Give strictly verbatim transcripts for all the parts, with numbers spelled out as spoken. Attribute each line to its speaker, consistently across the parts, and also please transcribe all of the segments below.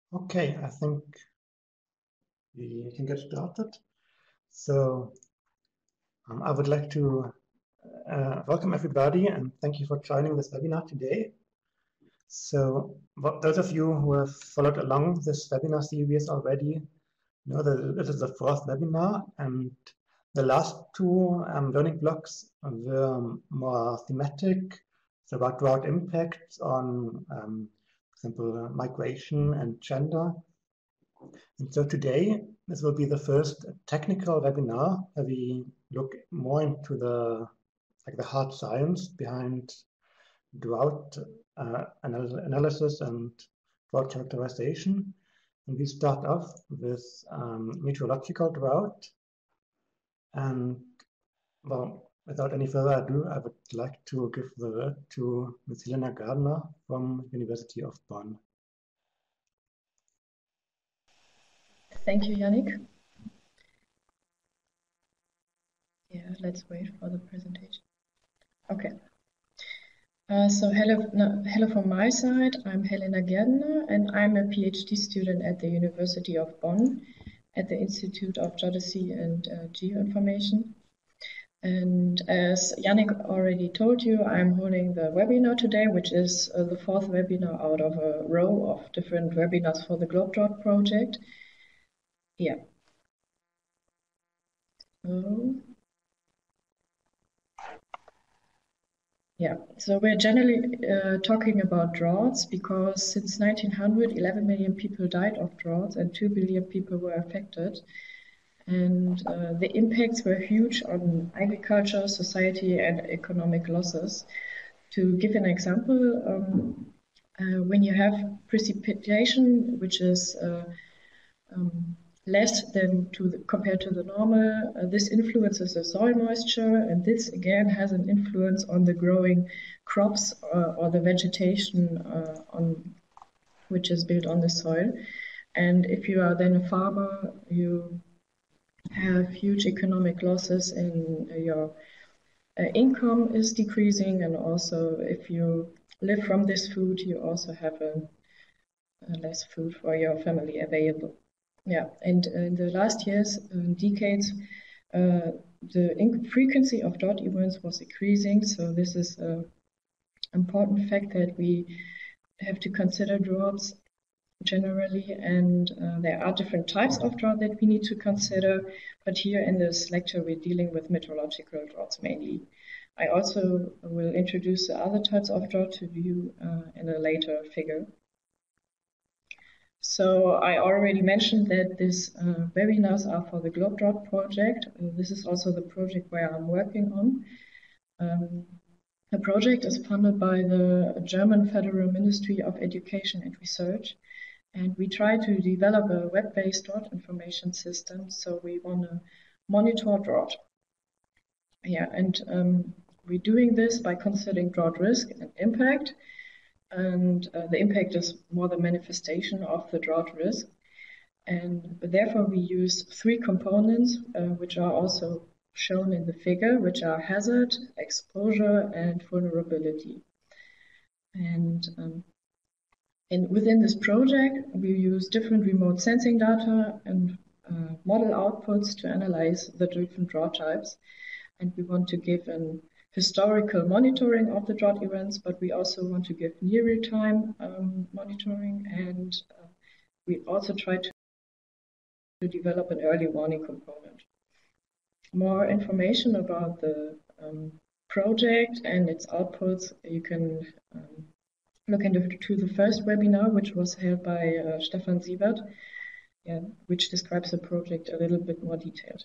Speaker 1: Okay, I think we can get started. So um, I would like to uh, welcome everybody and thank you for joining this webinar today. So what, those of you who have followed along this webinar series already know that this is the fourth webinar, and the last two um, learning blocks were more thematic, so about drought impacts on, um, for example, migration and gender. And so today, this will be the first technical webinar where we look more into the like the hard science behind drought uh, anal analysis and drought characterization. And we start off with um, meteorological drought. And well, without any further ado, I would like to give the word to Miz Helena Gardner from University of Bonn.
Speaker 2: Thank you, Yannick. Yeah, let's wait for the presentation. Okay. Uh, so hello, no, hello from my side. I'm Helena Gerdner, and I'm a PhD student at the University of Bonn at the Institute of Geodesy and uh, Geoinformation. And as Yannick already told you, I'm holding the webinar today, which is uh, the fourth webinar out of a row of different webinars for the Globe-Drought project. Yeah. So, yeah, so we're generally uh, talking about droughts because since nineteen hundred, eleven million people died of droughts and two billion people were affected. And uh, the impacts were huge on agriculture, society, and economic losses. To give an example, um, uh, when you have precipitation, which is uh, um, less than to the, compared to the normal, uh, this influences the soil moisture, and this again has an influence on the growing crops uh, or the vegetation uh, on which is built on the soil. And if you are then a farmer, you have huge economic losses in uh, your uh, income is decreasing, and also if you live from this food, you also have a, a less food for your family available. Yeah, and in the last years and decades, uh, the frequency of drought events was increasing. So this is an important fact that we have to consider droughts generally, and uh, there are different types of drought that we need to consider. But here in this lecture, we're dealing with meteorological droughts mainly. I also will introduce the other types of drought to you uh, in a later figure. So I already mentioned that these uh, webinars are for the Globe-Drought project. Uh, this is also the project where I'm working on. Um, the project is funded by the German Federal Ministry of Education and Research, and we try to develop a web-based drought information system. So we want to monitor drought. Yeah, and um, we're doing this by considering drought risk and impact. And uh, the impact is more the manifestation of the drought risk. And therefore we use three components, uh, which are also shown in the figure, which are hazard, exposure, and vulnerability. And um, in, within this project, we use different remote sensing data and uh, model outputs to analyze the different drought types. And we want to give an historical monitoring of the drought events, but we also want to give near real-time um, monitoring, and uh, we also try to, to develop an early warning component. More information about the um, project and its outputs, you can um, look into the first webinar, which was held by uh, Stefan Siebert, yeah, which describes the project a little bit more detailed.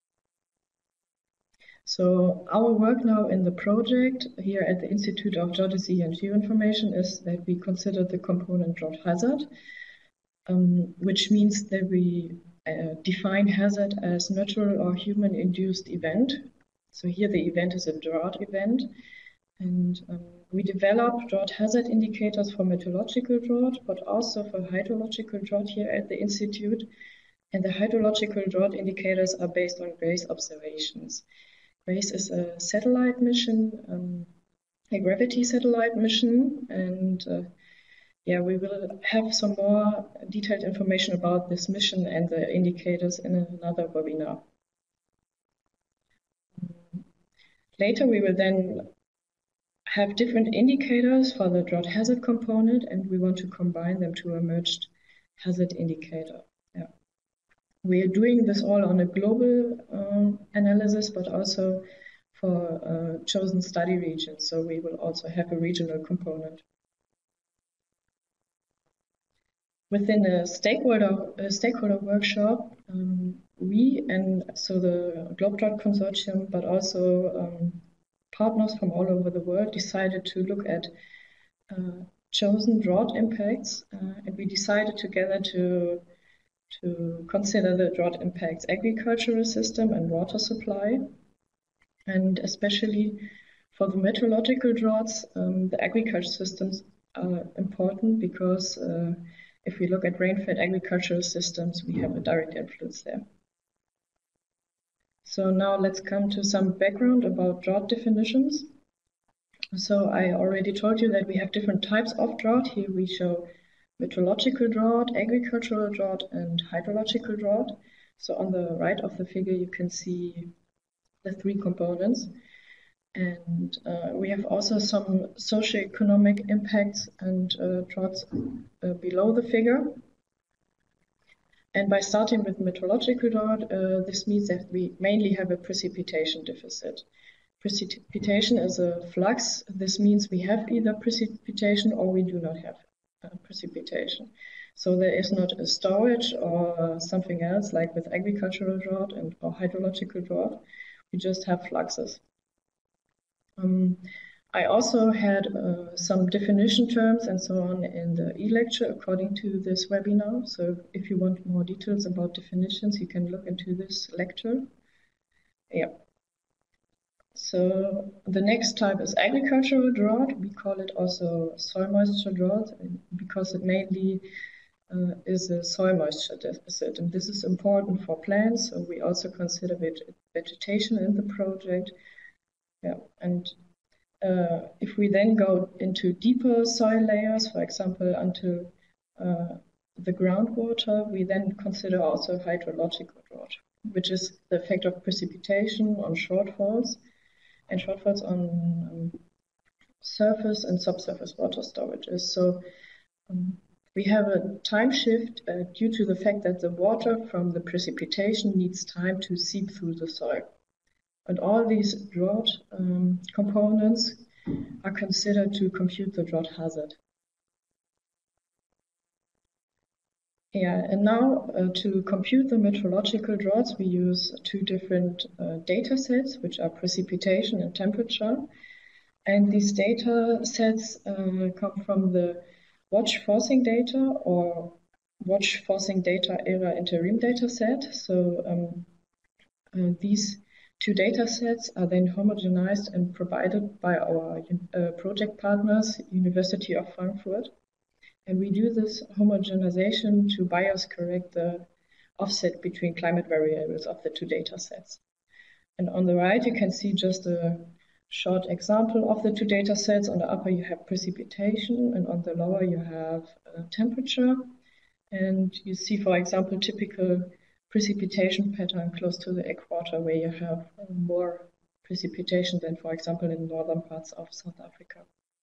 Speaker 2: So our work now in the project here at the Institute of Geodesy and Geoinformation is that we consider the component drought hazard, um, which means that we uh, define hazard as natural or human-induced event. So here the event is a drought event, and um, we develop drought hazard indicators for meteorological drought, but also for hydrological drought here at the Institute. And the hydrological drought indicators are based on GRACE observations. GRACE is a satellite mission, um, a gravity satellite mission, and uh, yeah, we will have some more detailed information about this mission and the indicators in another webinar. Later, we will then have different indicators for the drought hazard component, and we want to combine them to a merged hazard indicator. Yeah. We are doing this all on a global um, analysis, but also for uh, chosen study regions. So we will also have a regional component. Within a stakeholder, a stakeholder workshop, um, we and so the GlobeDrought Consortium, but also um, partners from all over the world decided to look at uh, chosen drought impacts, uh, and we decided together to to consider the drought impacts agricultural system and water supply, and especially for the meteorological droughts, um, the agriculture systems are important because uh, if we look at rain-fed agricultural systems, we have a direct influence there. So now let's come to some background about drought definitions. So I already told you that we have different types of drought. Here we show meteorological drought, agricultural drought, and hydrological drought. So on the right of the figure, you can see the three components. And uh, we have also some socioeconomic impacts and uh, droughts uh, below the figure. And by starting with meteorological drought, uh, this means that we mainly have a precipitation deficit. Precipitation is a flux. This means we have either precipitation or we do not have uh, precipitation. So there is not a storage or something else like with agricultural drought and or hydrological drought. We just have fluxes. Um, I also had uh, some definition terms and so on in the e-lecture according to this webinar. So if you want more details about definitions, you can look into this lecture. Yeah. So the next type is agricultural drought. We call it also soil moisture drought because it mainly uh, is a soil moisture deficit. And this is important for plants. So we also consider vegetation in the project. Yeah, and uh, if we then go into deeper soil layers, for example, until uh, the groundwater, we then consider also hydrological drought, which is the effect of precipitation on shortfalls and shortfalls on um, surface and subsurface water storages. So um, we have a time shift uh, due to the fact that the water from the precipitation needs time to seep through the soil. And all these drought um, components are considered to compute the drought hazard. Yeah, and now uh, to compute the meteorological droughts, we use two different uh, data sets, which are precipitation and temperature. And these data sets uh, come from the watch forcing data or watch forcing data era interim data set. So um, uh, these two data sets are then homogenized and provided by our uh, project partners, University of Frankfurt. And we do this homogenization to bias correct the offset between climate variables of the two data sets. And on the right, you can see just a short example of the two data sets. On the upper, you have precipitation, and on the lower, you have uh, temperature. And you see, for example, typical precipitation pattern close to the equator, where you have uh, more precipitation than, for example, in northern parts of South Africa.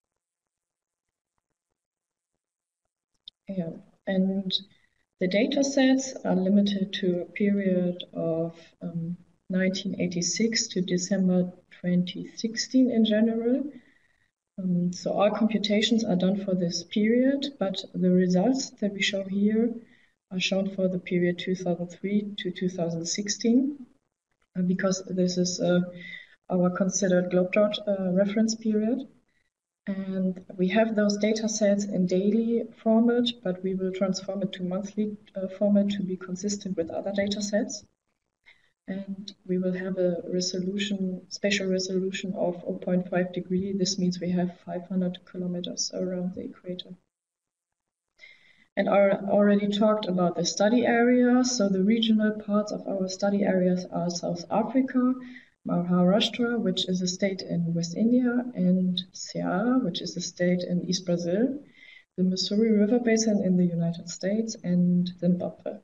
Speaker 2: Yeah, and the data sets are limited to a period of um, nineteen eighty-six to December twenty sixteen in general. Um, so all computations are done for this period, but the results that we show here are shown for the period two thousand three to two thousand sixteen, uh, because this is uh, our considered GlobeDrought uh, reference period. And we have those data sets in daily format, but we will transform it to monthly uh, format to be consistent with other data sets. And we will have a resolution, spatial resolution of zero point five degree. This means we have five hundred kilometers around the equator. And I already talked about the study areas. So the regional parts of our study areas are South Africa, Maharashtra, which is a state in West India, and Ceará, which is a state in East Brazil. the Missouri River Basin in the United States, and Zimbabwe.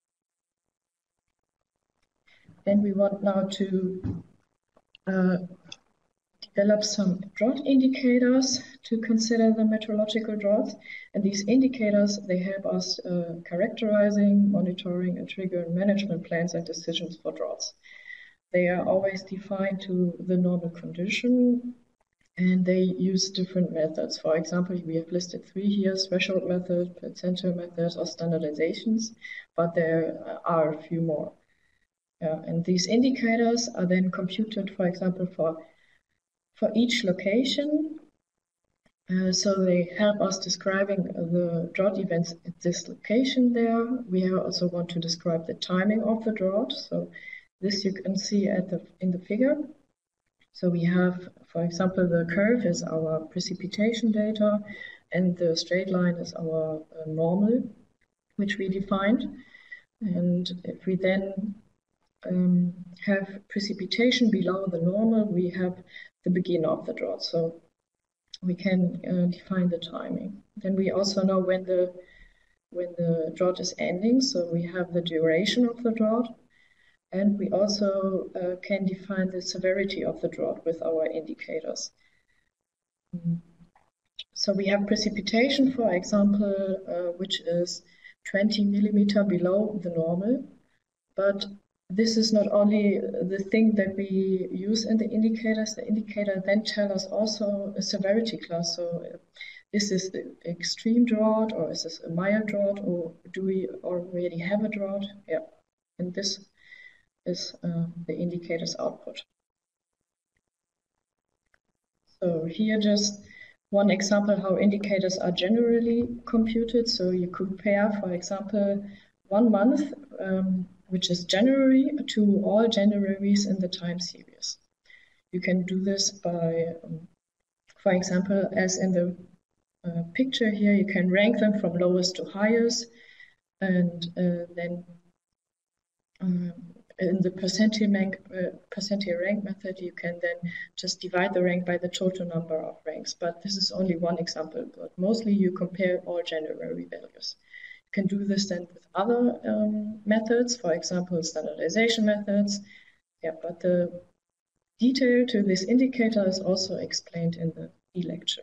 Speaker 2: And we want now to uh, develop some drought indicators to consider the meteorological droughts. And these indicators, they help us uh, characterizing, monitoring, and triggering management plans and decisions for droughts. They are always defined to the normal condition, and they use different methods. For example, we have listed three here: threshold method, percentile methods, or standardizations, but there are a few more. Uh, and these indicators are then computed, for example, for, for each location. Uh, so they help us describing the drought events at this location there. We also want to describe the timing of the drought. So this you can see at the, in the figure. So we have, for example, the curve is our precipitation data, and the straight line is our uh, normal, which we defined. And if we then um, have precipitation below the normal, we have the beginning of the drought. So we can uh, define the timing. Then we also know when the when the drought is ending. So we have the duration of the drought. And we also uh, can define the severity of the drought with our indicators. Mm. So we have precipitation, for example, uh, which is twenty millimeter below the normal. But this is not only the thing that we use in the indicators. The indicator then tells us also a severity class. So is this an extreme drought, or is this a mild drought, or do we already have a drought? Yeah, and this is uh, the indicator's output. So here just one example how indicators are generally computed. So you compare, for example, one month, um, which is January, to all Januaries in the time series. You can do this by, um, for example, as in the uh, picture here, you can rank them from lowest to highest, and uh, then um, in the percentile rank, uh, percentile rank method, you can then just divide the rank by the total number of ranks. But this is only one example, but mostly you compare all January values. You can do this then with other um, methods, for example, standardization methods. Yeah, but the detail to this indicator is also explained in the e-lecture.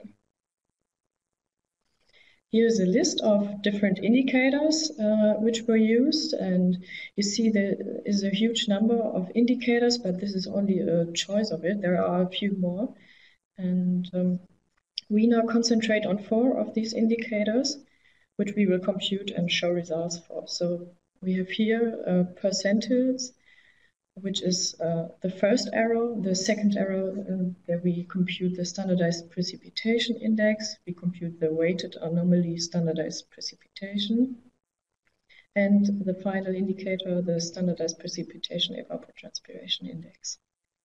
Speaker 2: Here's a list of different indicators uh, which were used, and you see there is a huge number of indicators, but this is only a choice of it. There are a few more, and um, we now concentrate on four of these indicators, which we will compute and show results for. So we have here uh, percentiles, which is uh, the first arrow. The second arrow, uh, that we compute the standardized precipitation index. We compute the weighted anomaly standardized precipitation. And the final indicator, the standardized precipitation evapotranspiration index.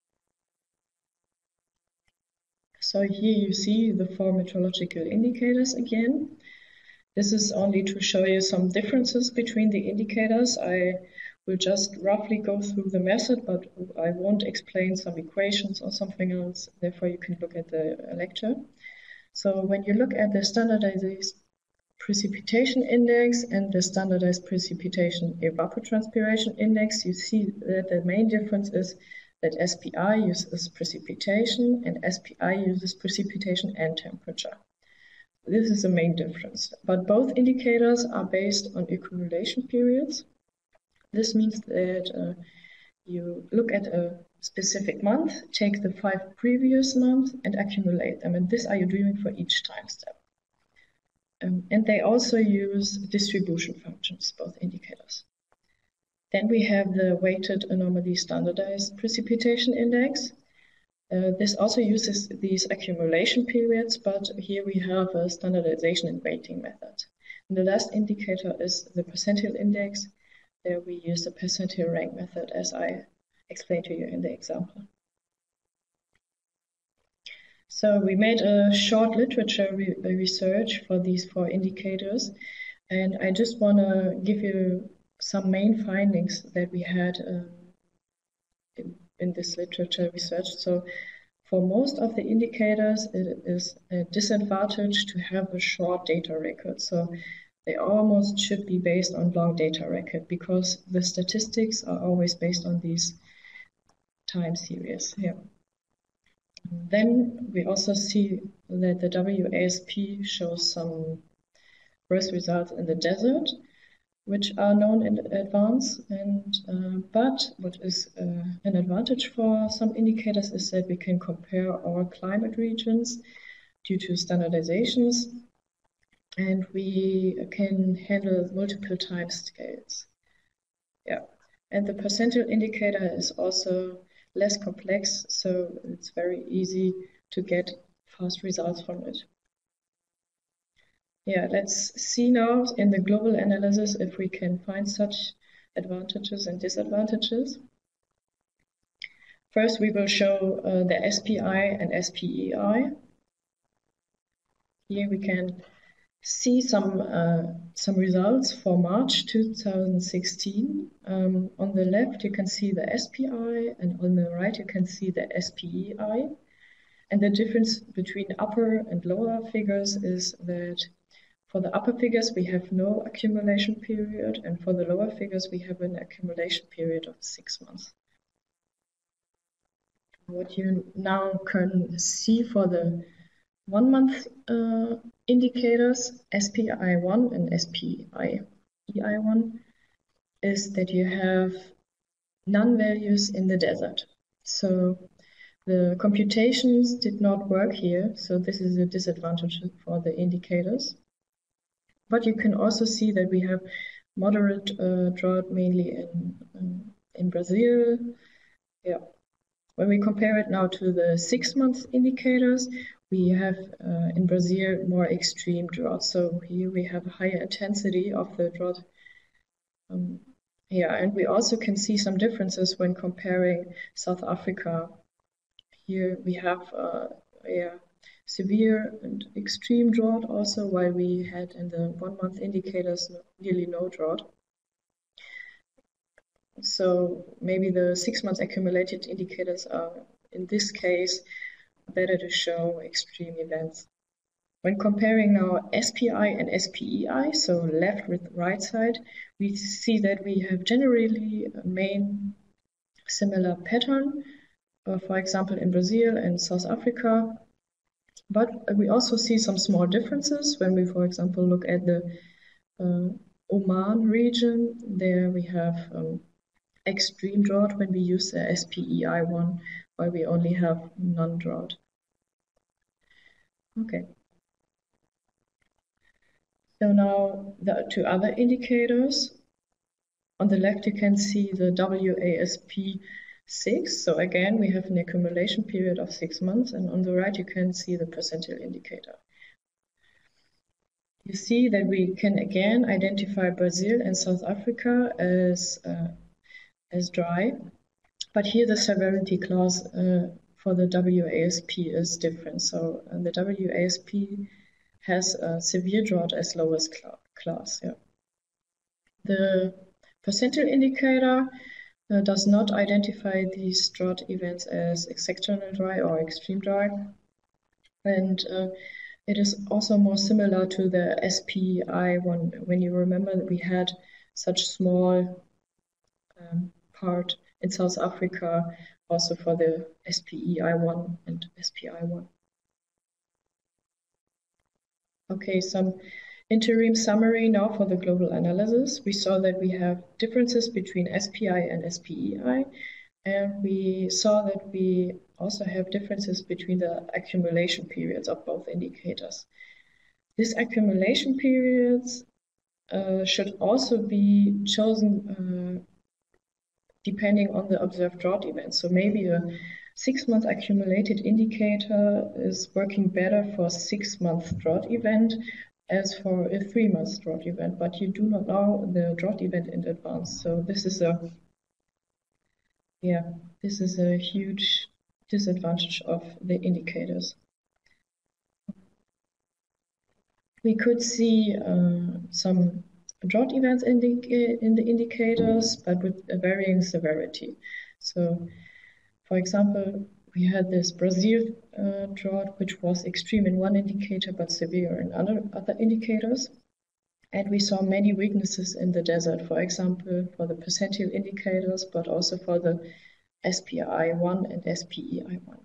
Speaker 2: So here you see the four meteorological indicators again. This is only to show you some differences between the indicators. I will just roughly go through the method, but I won't explain some equations or something else. Therefore, you can look at the lecture. So when you look at the standardized precipitation index and the standardized precipitation evapotranspiration index, you see that the main difference is that S P I uses precipitation and S P I uses precipitation and temperature. This is the main difference. But both indicators are based on accumulation periods. This means that uh, you look at a specific month, take the five previous months and accumulate them. And this are you doing for each time step. Um, and they also use distribution functions, both indicators. Then we have the weighted anomaly standardized precipitation index. Uh, this also uses these accumulation periods, but here we have a standardization and weighting method. And the last indicator is the percentile index. There we use the percentile rank method, as I explained to you in the example. So we made a short literature re research for these four indicators, and I just want to give you some main findings that we had um, in, in this literature research. So for most of the indicators, it is a disadvantage to have a short data record. So they almost should be based on long data record because the statistics are always based on these time series here. Then we also see that the W A S P shows some worse results in the desert, which are known in advance. And uh, but what is uh, an advantage for some indicators is that we can compare all climate regions due to standardizations, and we can handle multiple time scales. Yeah, and the percentile indicator is also less complex, so it's very easy to get fast results from it. Yeah, let's see now in the global analysis if we can find such advantages and disadvantages. First, we will show uh, the S P I and S P E I. Here we can see some uh, some results for March two thousand sixteen. Um, on the left, you can see the S P I, and on the right, you can see the S P E I. And the difference between upper and lower figures is that for the upper figures, we have no accumulation period, and for the lower figures, we have an accumulation period of six months. What you now can see for the one month uh, indicators, S P I one and S P I E I one, is that you have none values in the desert. So the computations did not work here, so this is a disadvantage for the indicators. But you can also see that we have moderate uh, drought mainly in, um, in Brazil. Yeah. When we compare it now to the six month indicators, we have uh, in Brazil more extreme drought. So here we have a higher intensity of the drought. Um, yeah, and we also can see some differences when comparing South Africa. Here we have uh, yeah, severe and extreme drought also, while we had in the one month indicators nearly no drought. So maybe the six months accumulated indicators are, in this case, better to show extreme events. When comparing now S P I and S P E I, so left with right side, we see that we have generally a main similar pattern, uh, for example, in Brazil and South Africa. But we also see some small differences when we, for example, look at the uh, Oman region. There we have um, extreme drought when we use the S P E I one, while we only have non-drought. Okay. So now the two other indicators. On the left, you can see the W A S P six. So again, we have an accumulation period of six months. And on the right, you can see the percentile indicator. You see that we can again identify Brazil and South Africa as, uh, as dry. But here the severity class uh, for the W A S P is different. So uh, the W A S P has a severe drought as lowest cl class. Yeah. The percentile indicator uh, does not identify these drought events as exceptional dry or extreme dry. And uh, it is also more similar to the S P I one. When you remember that we had such small um, part in South Africa, also for the S P E I one and S P I one. Okay, some interim summary now for the global analysis. We saw that we have differences between S P I and S P E I, and we saw that we also have differences between the accumulation periods of both indicators. These accumulation periods uh, should also be chosen uh, depending on the observed drought events. So maybe a six-month accumulated indicator is working better for a six-month drought event as for a three-month drought event, but you do not know the drought event in advance. So this is a, yeah, this is a huge disadvantage of the indicators. We could see uh, some drought events in the, in the indicators, but with a varying severity. So, for example, we had this Brazil uh, drought, which was extreme in one indicator but severe in other, other indicators. And we saw many weaknesses in the desert, for example, for the percentile indicators, but also for the S P I one and S P E I one.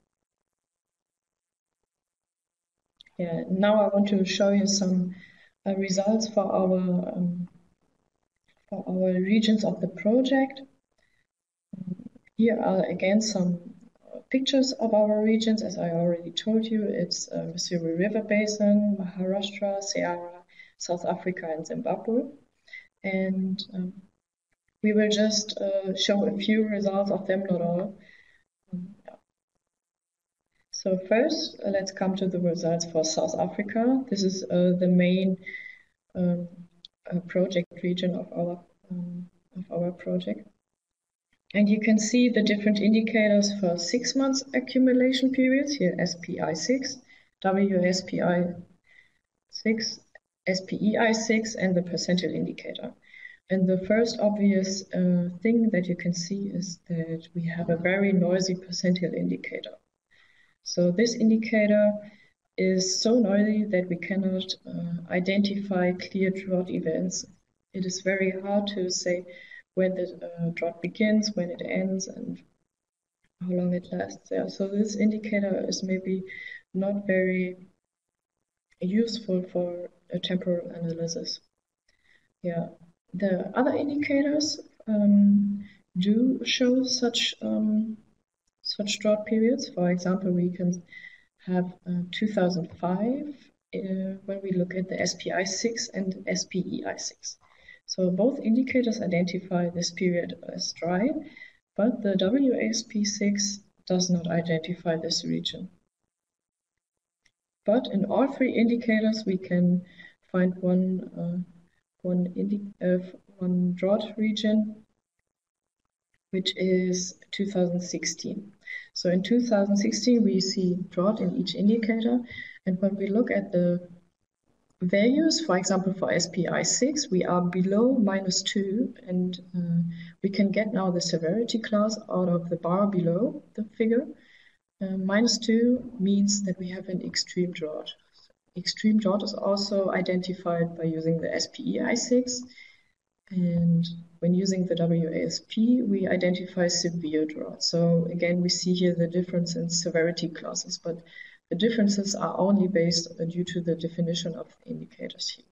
Speaker 2: Yeah, now I want to show you some uh, results for our um, for our regions of the project. Um, here are again some pictures of our regions. As I already told you, it's uh, Missouri River Basin, Maharashtra, Ceara, South Africa, and Zimbabwe. And um, we will just uh, show a few results of them, not all. Um, yeah. So first, uh, let's come to the results for South Africa. This is uh, the main um, uh, project region of our um, of our project. And you can see the different indicators for six months accumulation periods, here S P I six, W S P I six, S P E I six, and the percentile indicator. And the first obvious uh, thing that you can see is that we have a very noisy percentile indicator. So this indicator is so noisy that we cannot uh, identify clear drought events. It is very hard to say when the uh, drought begins, when it ends, and how long it lasts there. So this indicator is maybe not very useful for a temporal analysis. Yeah, the other indicators um, do show such um, such drought periods. For example, we can have uh, two thousand five uh, when we look at the S P I six and S P E I six. So both indicators identify this period as dry, but the W S P six does not identify this region. But in all three indicators, we can find one uh, one, indi uh, one drought region, which is two thousand sixteen. So in two thousand sixteen, we see drought in each indicator. And when we look at the values, for example, for S P I six, we are below minus two, and uh, we can get now the severity class out of the bar below the figure. Uh, minus two means that we have an extreme drought. Extreme drought is also identified by using the S P E I six. And when using the W A S P, we identify severe drought. So again, we see here the difference in severity classes, but the differences are only based uh, due to the definition of the indicators here.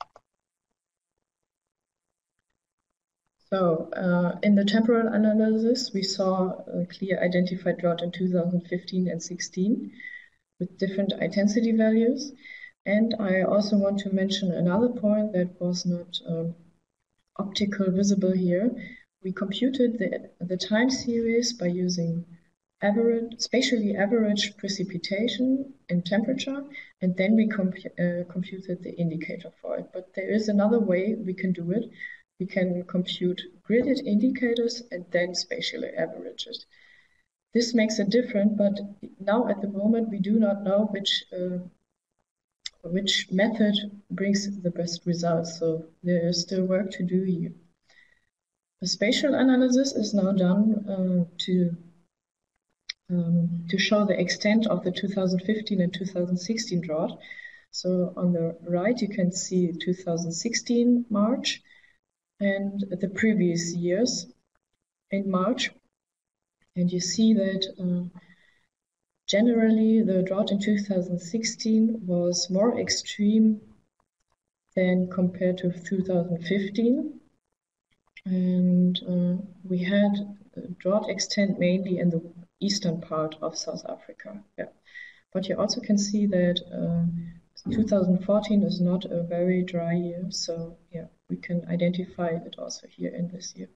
Speaker 2: So uh, in the temporal analysis, we saw a clear identified drought in two thousand fifteen and sixteen with different intensity values. And I also want to mention another point that was not um, optical visible here. We computed the, the time series by using average, spatially averaged precipitation and temperature, and then we comp uh, computed the indicator for it. But there is another way we can do it. We can compute gridded indicators and then spatially average it. This makes it different, but now at the moment we do not know which uh, which method brings the best results. So there is still work to do here. The spatial analysis is now done uh, to um, to show the extent of the two thousand fifteen and two thousand sixteen drought. So on the right you can see two thousand sixteen March and the previous years in March, and you see that uh, generally the drought in two thousand sixteen was more extreme than compared to two thousand fifteen, and uh, we had drought extent mainly in the eastern part of South Africa. Yeah, but you also can see that uh, two thousand fourteen is not a very dry year, so yeah, we can identify it also here in this year.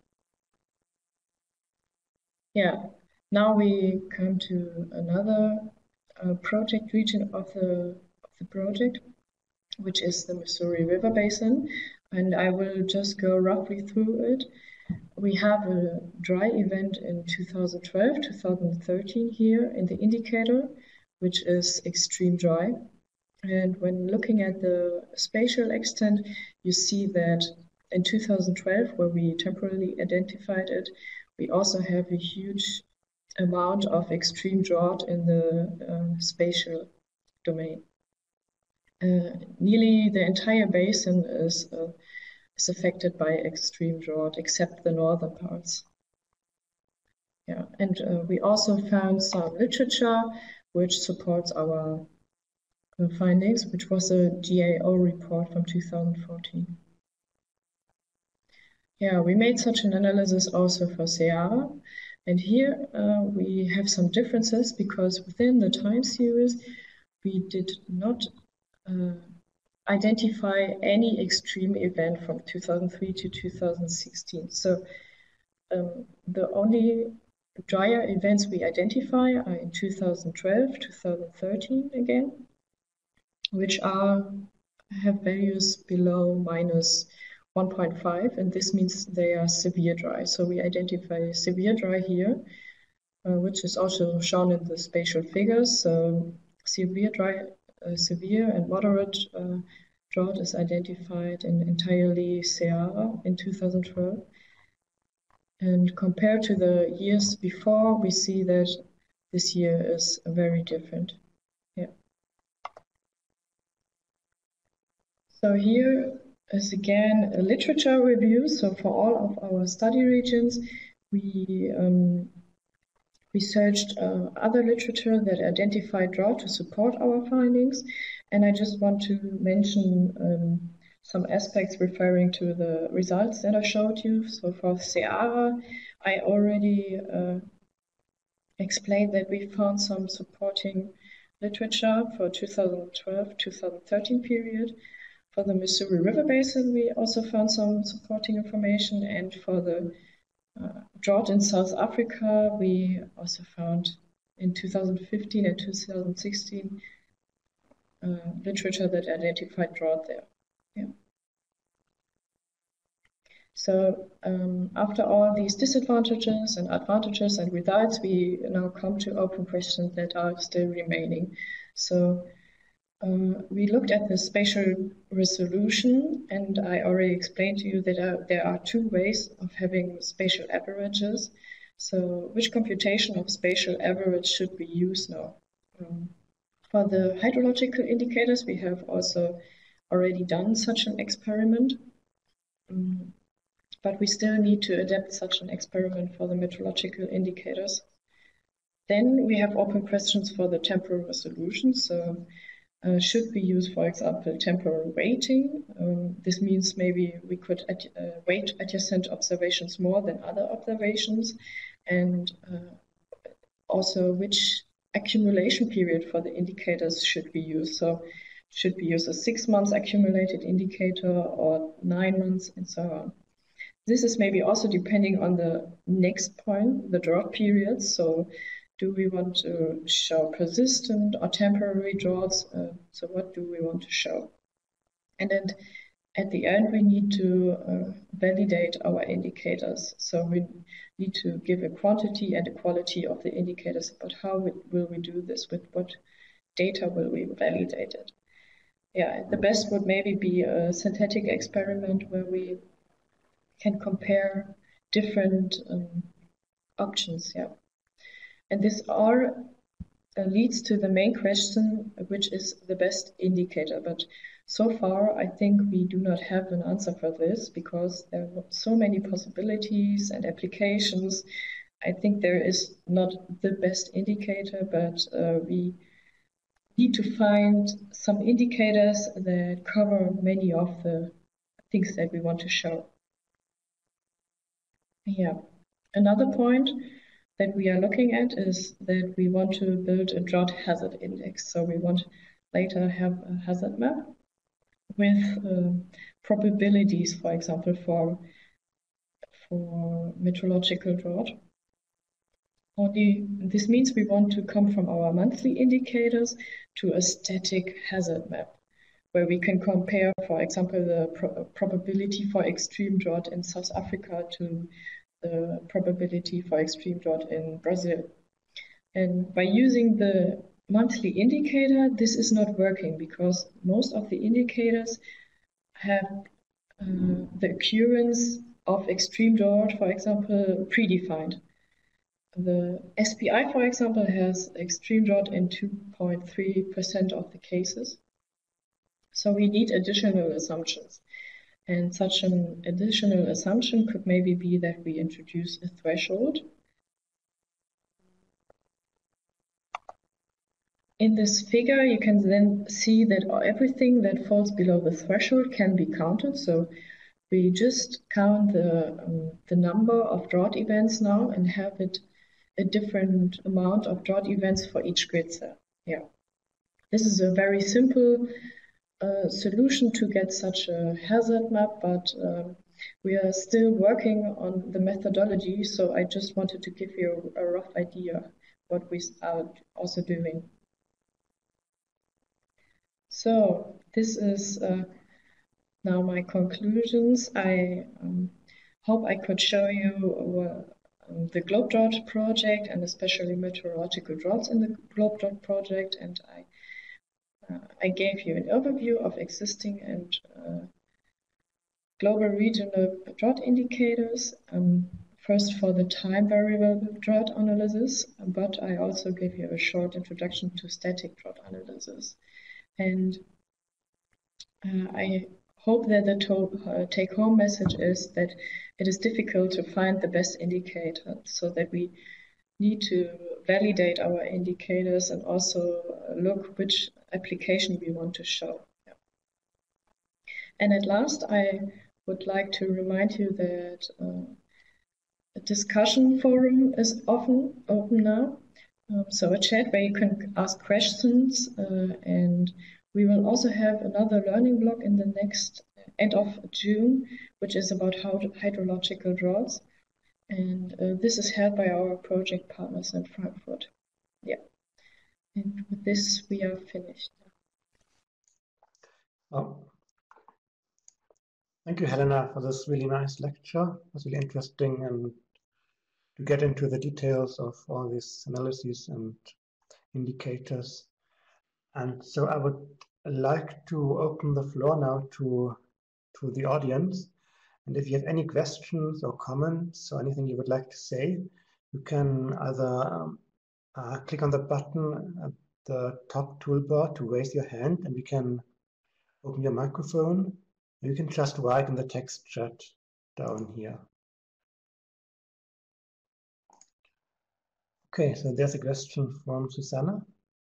Speaker 2: Yeah, now we come to another uh, project region of the, of the project, which is the Missouri River Basin, and I will just go roughly through it. We have a dry event in two thousand twelve, two thousand thirteen here in the indicator, which is extreme dry. And when looking at the spatial extent, you see that in two thousand twelve, where we temporarily identified it, we also have a huge amount of extreme drought in the uh, spatial domain. Uh, nearly the entire basin is, uh, is affected by extreme drought, except the northern parts. Yeah, and uh, we also found some literature which supports our uh, findings, which was a G A O report from two thousand fourteen. Yeah, we made such an analysis also for Ceará, and here uh, we have some differences because within the time series we did not uh, identify any extreme event from two thousand three to two thousand sixteen. So um, the only drier events we identify are in two thousand twelve, two thousand thirteen again, which are have values below minus one point five, and this means they are severe dry. So we identify severe dry here, uh, which is also shown in the spatial figures. So severe dry, uh, severe and moderate uh, drought is identified in entirely Ceará in two thousand twelve. And compared to the years before, we see that this year is very different. Yeah. So here is again a literature review. So for all of our study regions, we um, researched uh, other literature that identified drought to support our findings. And I just want to mention um, some aspects referring to the results that I showed you. So for Ceará, I already uh, explained that we found some supporting literature for two thousand twelve to two thousand thirteen period. For the Missouri River Basin, we also found some supporting information, and for the uh, drought in South Africa, we also found in two thousand fifteen and two thousand sixteen uh, literature that identified drought there. Yeah. So um, after all these disadvantages and advantages and results, we now come to open questions that are still remaining. So uh, we looked at the spatial resolution, and I already explained to you that uh, there are two ways of having spatial averages. So which computation of spatial average should we use now? Um, for the hydrological indicators, we have also already done such an experiment. Um, but we still need to adapt such an experiment for the meteorological indicators. Then we have open questions for the temporal resolution. So uh, should we use, for example, temporal weighting? Um, this means maybe we could ad uh, weight adjacent observations more than other observations, and uh, also which accumulation period for the indicators should we use. So should we use a six months accumulated indicator or nine months and so on. This is maybe also depending on the next point, the drought period. So do we want to show persistent or temporary droughts? Uh, so what do we want to show? And then at the end, we need to uh, validate our indicators. So we need to give a quantity and a quality of the indicators, but how will we do this? With what data will we validate it? Yeah, the best would maybe be a synthetic experiment where we can compare different um, options, yeah. And this all uh, leads to the main question, which is the best indicator. But so far, I think we do not have an answer for this because there are so many possibilities and applications. I think there is not the best indicator, but uh, we need to find some indicators that cover many of the things that we want to show. Yeah. Another point that we are looking at is that we want to build a drought hazard index. So we want later have a hazard map with uh, probabilities, for example, for, for meteorological drought. Only this means we want to come from our monthly indicators to a static hazard map, where we can compare, for example, the pro probability for extreme drought in South Africa to the probability for extreme drought in Brazil. And by using the monthly indicator, this is not working because most of the indicators have uh, the occurrence of extreme drought, for example, predefined. the S P I, for example, has extreme drought in two point three percent of the cases. So we need additional assumptions. And such an additional assumption could maybe be that we introduce a threshold. In this figure, you can then see that everything that falls below the threshold can be counted. So we just count the, um, the number of drought events now and have it a different amount of drought events for each grid cell. Yeah, this is a very simple uh, solution to get such a hazard map, but um, we are still working on the methodology. So I just wanted to give you a rough idea what we are also doing. So this is uh, now my conclusions. I um, hope I could show you uh, um, the Globe Drought project and especially meteorological droughts in the Globe Drought project. And I, uh, I gave you an overview of existing and uh, global regional drought indicators. Um, first for the time variable drought analysis, but I also gave you a short introduction to static drought analysis. And uh, I hope that the uh, take-home message is that it is difficult to find the best indicator, so that we need to validate our indicators and also look which application we want to show. Yeah. And at last, I would like to remind you that uh, a discussion forum is often open now. Um, so a chat where you can ask questions, uh, and we will also have another learning block in the next end of June, which is about how hydrological droughts. And uh, this is held by our project partners in Frankfurt. Yeah. And with this, we are finished.
Speaker 1: Oh. Thank you, Helena, for this really nice lecture. It was really interesting and to get into the details of all these analyses and indicators. And so I would like to open the floor now to, to the audience. And if you have any questions or comments or anything you would like to say, you can either um, uh, click on the button at the top toolbar to raise your hand and we can open your microphone. You can just write in the text chat down here. Okay, so there's a question from Susanna.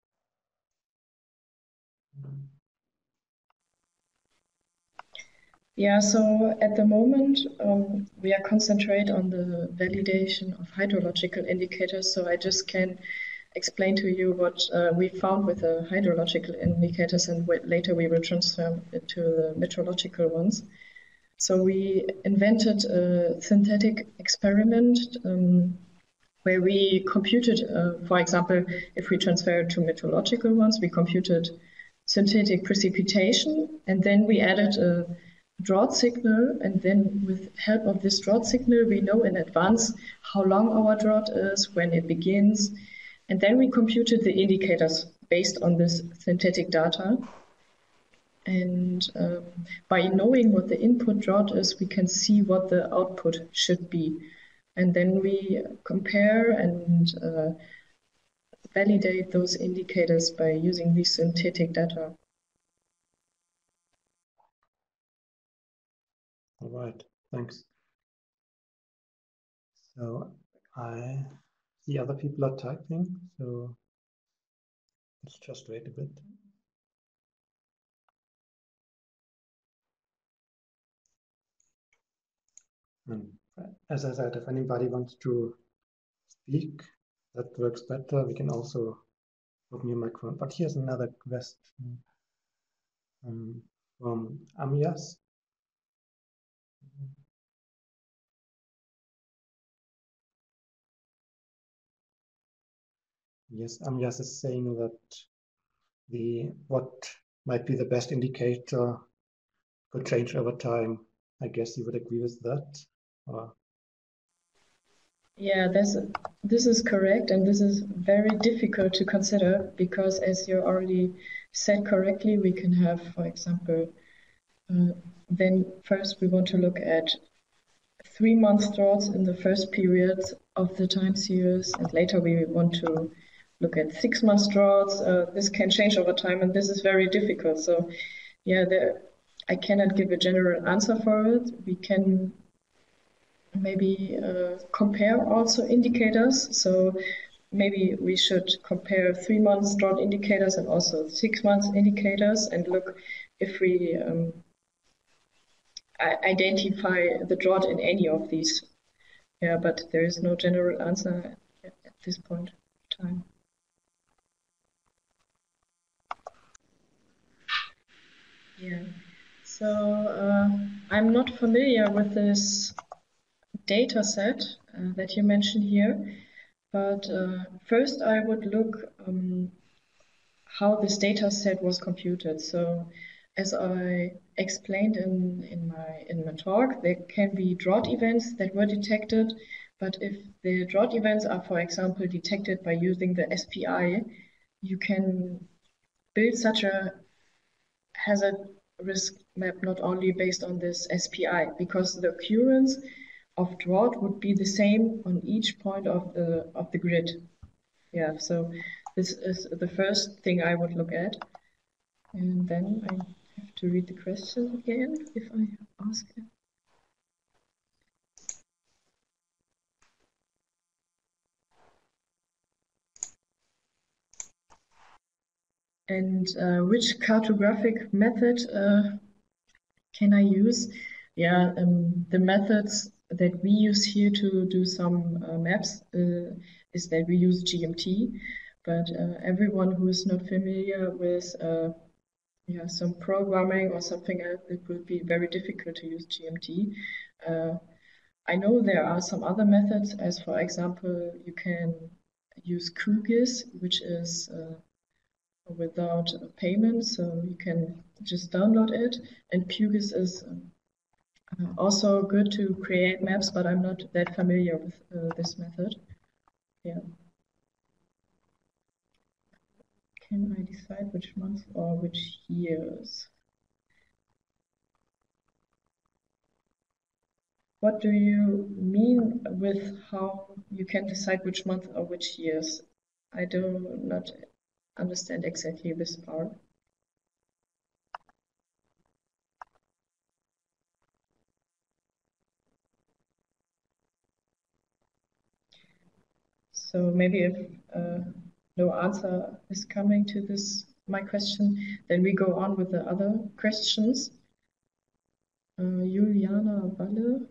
Speaker 2: Yeah, so at the moment, um, we are concentrate on the validation of hydrological indicators. So I just can explain to you what uh, we found with the hydrological indicators, and later we will transfer it to the meteorological ones. So we invented a synthetic experiment um, where we computed, uh, for example, if we transfer it to meteorological ones, we computed synthetic precipitation, and then we added a drought signal, and then with help of this drought signal, we know in advance how long our drought is, when it begins, and then we computed the indicators based on this synthetic data. And um, by knowing what the input drought is, we can see what the output should be. And then we compare and uh, validate those indicators by using these synthetic data.
Speaker 1: All right, thanks. So I see other people are typing, so let's just wait a bit. And as I said, if anybody wants to speak, that works better. We can also open your microphone. But here's another question um, from Amias. Yes, Amias is saying that the what might be the best indicator could change over time. I guess you would agree with that? Or...
Speaker 2: Yeah, this, this is correct, and this is very difficult to consider because, as you already said correctly, we can have, for example, uh, then first we want to look at three month droughts in the first period of the time series, and later we want to look at six month droughts. Uh, this can change over time, and this is very difficult. So, yeah, there, I cannot give a general answer for it. We can maybe uh, compare also indicators. So maybe we should compare three months drought indicators and also six months indicators and look if we um, identify the drought in any of these. Yeah, but there is no general answer at this point in time. Yeah, so uh, I'm not familiar with this data set uh, that you mentioned here, but uh, first I would look um, how this data set was computed. So as I explained in, in, my, in my talk, there can be drought events that were detected, but if the drought events are, for example, detected by using the S P I, you can build such a hazard risk map not only based on this S P I, because the occurrence of drought would be the same on each point of the, of the grid. Yeah, so this is the first thing I would look at. And then I have to read the question again if I ask it. And uh, which cartographic method uh, can I use? Yeah, um, the methods that we use here to do some uh, maps uh, is that we use G M T, but uh, everyone who is not familiar with uh, yeah, some programming or something else, it will be very difficult to use G M T. Uh, I know there are some other methods, as for example, you can use QGIS, which is uh, without payment, so you can just download it. And QGIS is uh, also good to create maps, but I'm not that familiar with uh, this method. Yeah. Can I decide which months or which years? What do you mean with how you can decide which month or which years? I do not understand exactly this part. So maybe if uh, no answer is coming to this my question, then we go on with the other questions. Uh, Juliana Walle.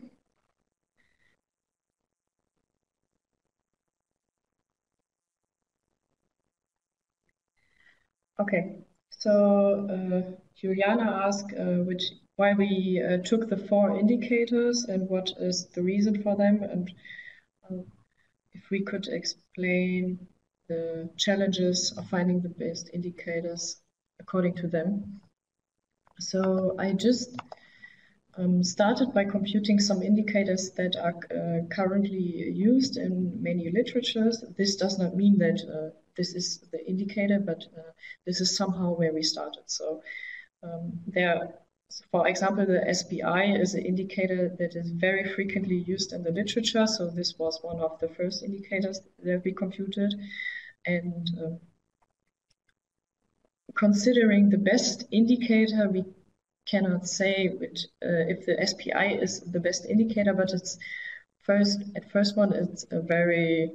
Speaker 2: Okay, so uh, Juliana asked uh, which why we uh, took the four indicators and what is the reason for them, and uh, if we could explain the challenges of finding the best indicators according to them. So I just um, started by computing some indicators that are uh, currently used in many literatures. This does not mean that uh, this is the indicator, but uh, this is somehow where we started. So um, there, for example, the S P I is an indicator that is very frequently used in the literature. So this was one of the first indicators that we computed. And uh, considering the best indicator, we cannot say which, uh, if the S P I is the best indicator, but it's first, at first one, it's a very,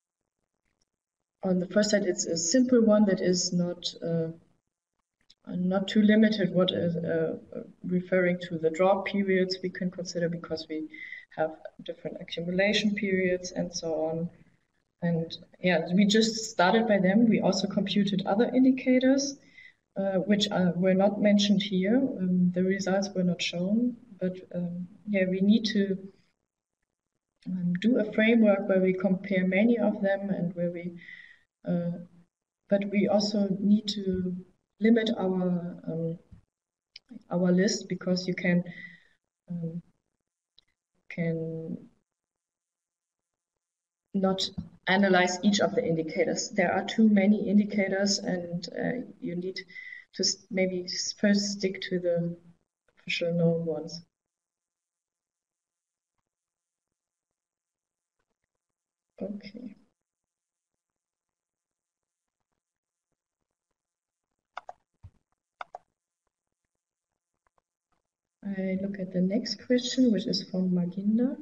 Speaker 2: on the first side, it's a simple one that is not uh, not too limited what is uh, referring to the drought periods we can consider, because we have different accumulation periods and so on. And yeah, we just started by them. We also computed other indicators, uh, which are, were not mentioned here. Um, the results were not shown, but um, yeah, we need to um, do a framework where we compare many of them and where we, uh, but we also need to limit our um, our list, because you can um, can not analyze each of the indicators. There are too many indicators, and uh, you need to maybe first stick to the official known ones. Okay. I look at the next question, which is from Maginder.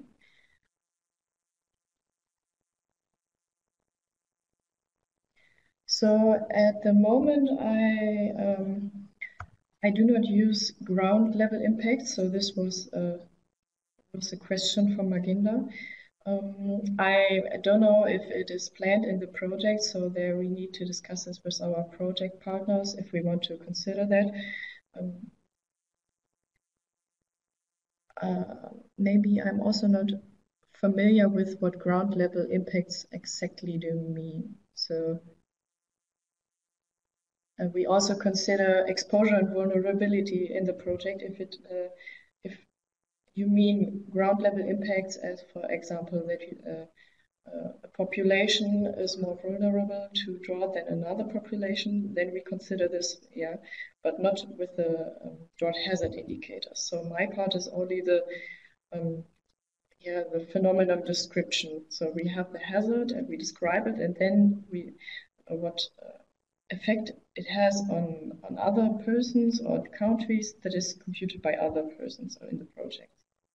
Speaker 2: So at the moment, I um, I do not use ground level impact. So this was uh, was a question from Maginder. Um, I don't know if it is planned in the project, so there we need to discuss this with our project partners if we want to consider that. Um, uh, maybe I'm also not familiar with what ground level impacts exactly do mean. So uh, we also consider exposure and vulnerability in the project. If it, uh, if you mean ground level impacts, as for example that you, uh, uh, a population is more vulnerable to drought than another population, then we consider this, yeah, but not with the um, drought hazard indicators. So my part is only the um, yeah, the phenomenon description. So we have the hazard and we describe it, and then we uh, what uh, effect it has on on other persons or countries that is computed by other persons in the project.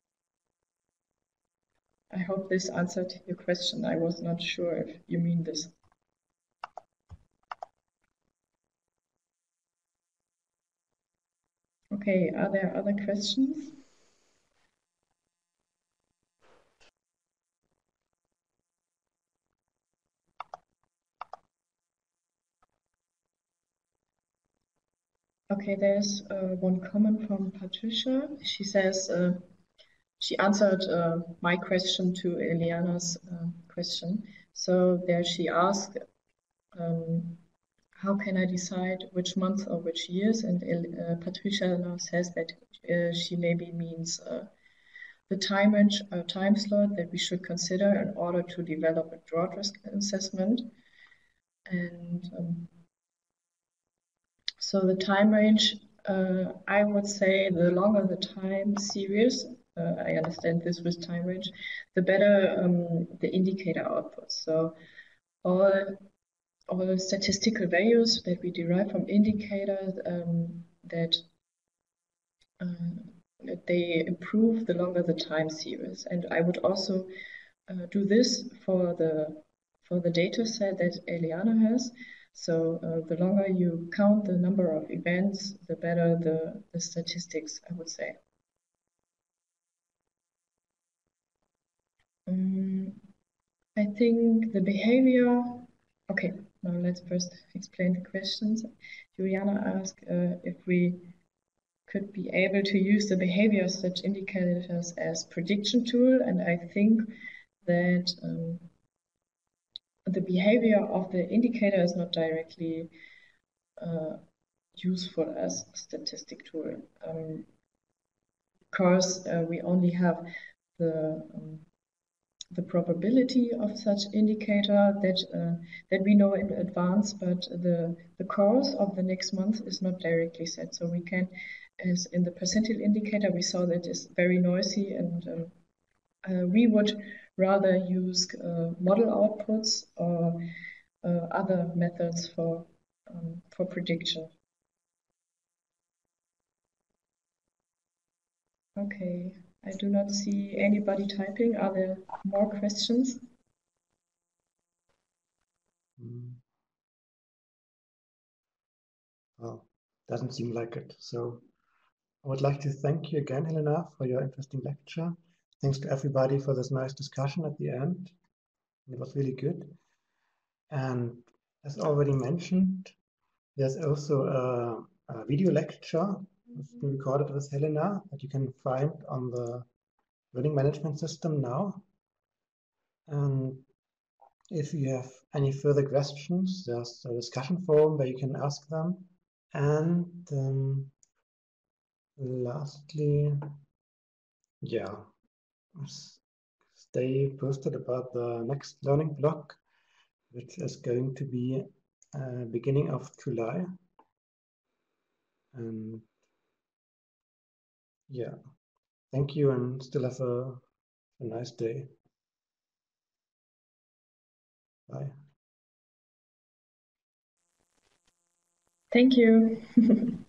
Speaker 2: I hope this answered your question. I was not sure if you mean this. Okay, are there other questions? Okay, there's uh, one comment from Patricia. She says uh, she answered uh, my question to Eliana's uh, question. So there she asked, um, how can I decide which month or which years? And uh, Patricia now says that uh, she maybe means uh, the time range or time slot that we should consider in order to develop a drought risk assessment. And um, so the time range, uh, I would say the longer the time series, uh, I understand this with time range, the better um, the indicator output. So all, all the statistical values that we derive from indicators um, that uh, they improve the longer the time series. And I would also uh, do this for the for the data set that Eliana has. So uh, the longer you count the number of events, the better the, the statistics, I would say. Um, I think the behavior, okay, now let's first explain the questions. Juliana asked uh, if we could be able to use the behavior of such indicators as prediction tool, and I think that um, the behavior of the indicator is not directly uh, useful as a statistic tool um, because uh, we only have the um, the probability of such indicator that uh, that we know in advance, but the the course of the next month is not directly set. So we can, as in the percentile indicator, we saw that it's very noisy, and um, uh, we would rather use uh, model outputs or uh, other methods for um, for prediction. Okay, I do not see anybody typing. Are there more questions?
Speaker 1: Mm. Well, doesn't seem like it. So I would like to thank you again, Helena, for your interesting lecture. Thanks to everybody for this nice discussion at the end. It was really good. And as already mentioned, there's also a, a video lecture recorded with Helena that you can find on the learning management system now. And if you have any further questions, there's a discussion forum where you can ask them. And um, lastly, yeah, stay posted about the next learning block, which is going to be uh, beginning of July. And yeah, thank you and still have a, a nice day. Bye.
Speaker 2: Thank you.